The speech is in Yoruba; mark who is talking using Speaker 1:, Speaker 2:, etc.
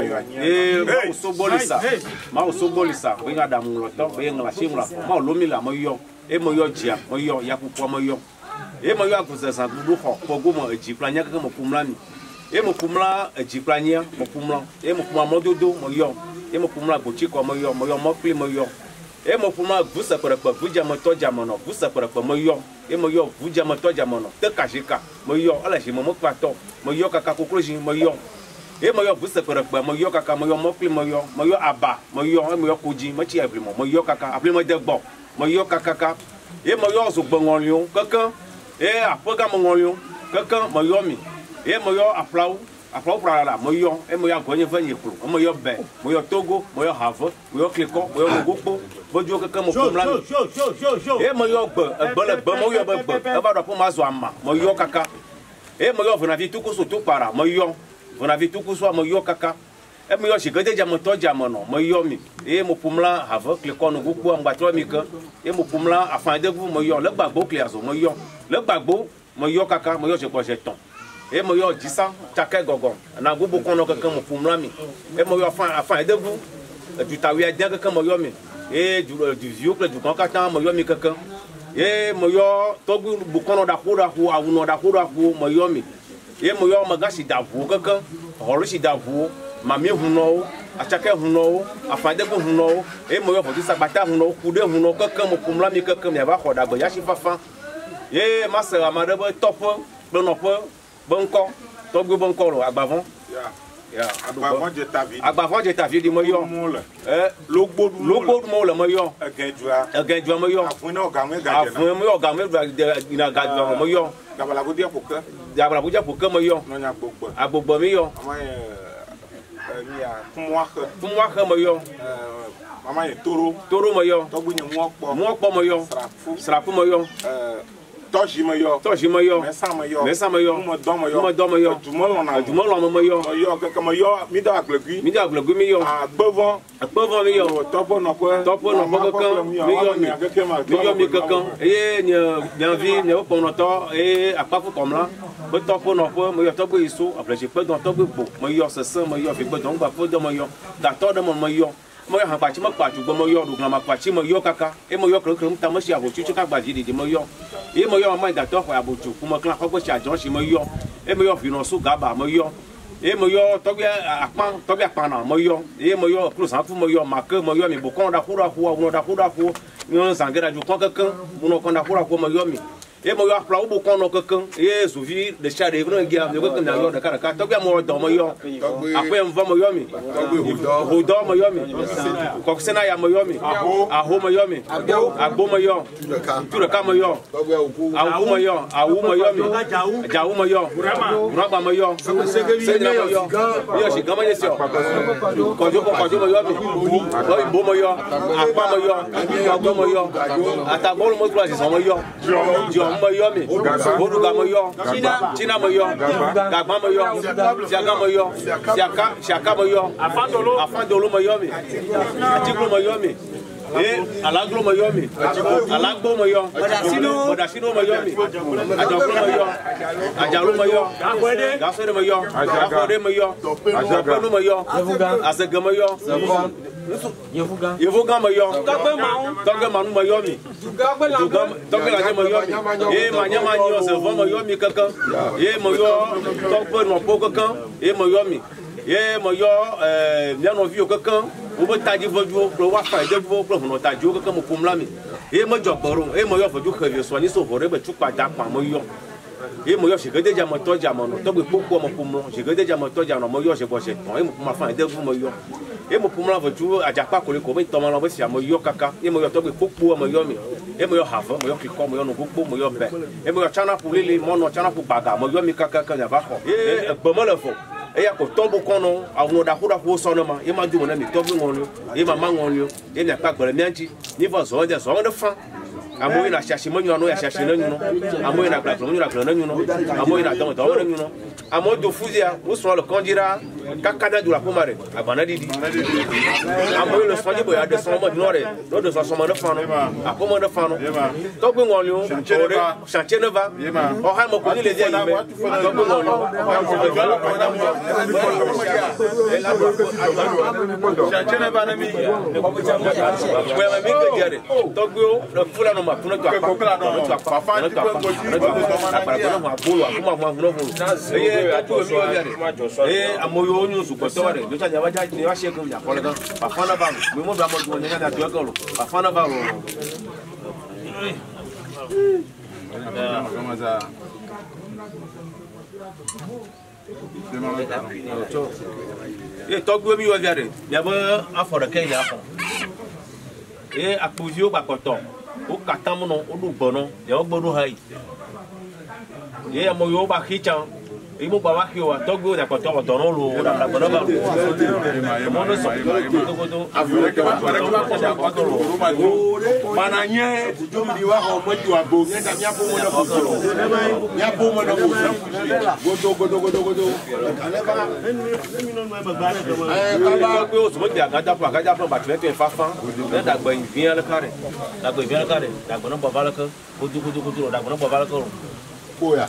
Speaker 1: Eh, ma usobolisa, benga damu loto, benga la shimla, ma lomila moyo, e moyo jia, moyo yakupo moyo. E moyo akuza dudu ho, pogumo ejiplanya kaka mokumlani. E mokumla ejiplanya, mokumla, e mokuma mododo moyo, e mokumla gochiko moyo, moyo mokli moyo. E mokuma gusa kwa vuja motoja mono, gusa kwa moyo, e moyo vuja motoja mono, te kashika, moyo, ala shimo mokwato, moyo kaka kukruji moyo. E moyo busa kwa moyo kaka moyo mokli moyo aba moyo kuji machi ablimo moyo kaka ablimo degbo moyo kaka e moyo zugbo ngolio kaka e apoga ngolio kaka moyo mi e moyo aplau prala moyo e moyo agonye vanye kru moyo be moyo togo moyo have moyo kliko moyo ngokpo bojo kaka mo kumla e moyo gbe moyo be e ba do po mazo ama moyo kaka e moyo vona vi tukuso tu para moyo on a vu tout que soit moyo kaka e moyo shigade jamoto jamono moyo mi e mo pumla avec le kono gugu ambatro mi ka e mo pumla afin de vous moyo le bagbo clairzo moyo le bagbo moyo kaka moyo je ko jeton e moyo disa chake gogon na gugu kono kaka mo pumla mi e moyo afin de vous du tawi adien kaka moyo mi e du vieux que du kaka moyo mi kaka e moyo togu bukono da hu awuno da hu moyo mi e moyo magashi davu kaka horoshi davu mami huno achake huno afande ko huno e moyo bodu sagbata huno kude huno kaka mo kumla mi kaka mi ba khoda gbo yashi fafa e masera madebe topo bonopo bonko togbe bonko ro agbavon ya agbavon je ta vie di moyo logbo mo le moyo egenjua moyo afun mo game ina gadwa moyo Dabala budia poke moyo. Agbogbo mi yo. Fumwa ke moyo. Mama ye toro moyo. Muokpo moyo. Srapu moyo. Toshi moyo. Mesa moyo. Mumodo moyo. Dumolo moyo. Moyo mi da agblegui mi yo. Agbovon mi yo. Topo no kaka mi yo mi kaka. E nyavi ne o ponoto e apafu komla. Bo topo no po moyo topo isu, après je peux dans topo bo. Moyo sese moyo fi gbodon gba fo do moyo. Da to de moyo. Moyo han pachi makpachu gbo moyo rugna makpachi moyo kaka. E moyo krokrom ta mo si abo chuchu ka gbaji di moyo. E moyo ma da to kwa abo chu kuma kla ko gbo si ajon si moyo. E moyo fi no su gaba moyo. E moyo tobi akpan na moyo. E moyo plus an fu moyo make moyo mi bokon da hura hu no zangera ju kon kankan uno kon da hura hu moyo mi. E moyo apla u bokon no kankan e zuvi de chade no gia me ko na yo da kara tobi mo do moyo. Ape mva moyo mi. Hodo moyo mi. Ko sena ya moyo mi. Aho moyo mi. Agbo moyo. Tureka moyo. Awu moyo mi. Jawu moyo. Uraba moyo. Moyo shi gama ne sio kojo moyo mi boy bo moyo apa moyo agbo moyo atabol mo twa si so moyo jo moyo mi bodu ga moyo china moyo gagba moyo siaga moyo siaka moyo afandolo moyo mi tiklo moyo mi alaglo moyo mi alagbo moyo modasino moyo mi ajalo moyo gasere moyo afode moyo ajapeno moyo asege moyo yevuga moyo toge manu moyo mi toge la moyo mi manyama nyo se vo moyo mi kaka moyo tope no po kaka moyo mi moyo miano vio kaka o bo taji voju pro wa fa de vo pro no taji o kaka mo pumla mi mo jogboro moyo foju khavi so ni so vore be tupa da pa moyo moyo shigede ja moto ja mono to gbe popo mo pumlo shigede ja moto ja no moyo se bo se ton mo puma fa de vo moyo mo pumla voju ajapa kole ko mi to mo lo bo si moyo kaka moyo to gbe popo moyo mi moyo have moyo kiko moyo no popo moyo be moyo chana pulele mono chana pu baga moyo mi kaka kan ya ba ko gbomo le fo e ya ko tombo kono awon da hura ho so no ma e ma du mo na mi tobu ngonyo e ma ngonyo e na pa gbere mi anchi ni vo so de fa amoyi na shashi mo nyano ya shashi na nyuno amoyi na gbagbo mo nyano na nyuno amoyi na tomo tomo na nyuno amodo fuzia wo so le konjira kakada du la pomare abana didi amoyo le soje boya de son mo nore do de son mo de fano akomo de fano to gbe won le o chantier ne va o ha mo ko ni le dia yi me to gbe won le chantier ne va na mi we ma mi ke jare to gbe o le fula no ma kuno to akokla no fa fa ti ko ko ti ko ma bolo akoma ma no bolo amoyo onyu su ko tore do ta jaba ja ni wa shegun ya ko le gan bafana ba mi mo ba mo do ni na do gan lo bafana ba lo to gbe mi yo jare ya ba aforo ke ya aforo apoji o papoto o katamu no o du gbono ya o gbonu hai amoyo ba khichan Ibu bawa kiwa togo da koto koto no lo da kono ba mo no so koto mana nye jumi di wa ko mo ti wa bo nye da nya bo mo na godo kaba ko so mo di agaja po ba tete fa fan da gba vien le kare da gba no baba le ko godo da gba no baba le ko Boya.